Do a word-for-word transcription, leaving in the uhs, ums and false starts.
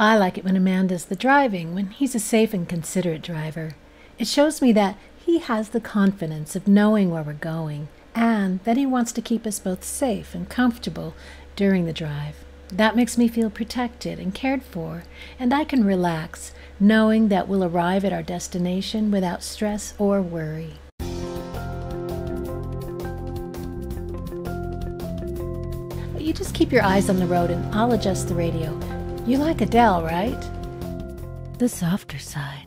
I like it when a man does the driving, when he's a safe and considerate driver. It shows me that he has the confidence of knowing where we're going, and that he wants to keep us both safe and comfortable during the drive. That makes me feel protected and cared for, and I can relax, knowing that we'll arrive at our destination without stress or worry. You just keep your eyes on the road and I'll adjust the radio. You like Adele, right? The softer side.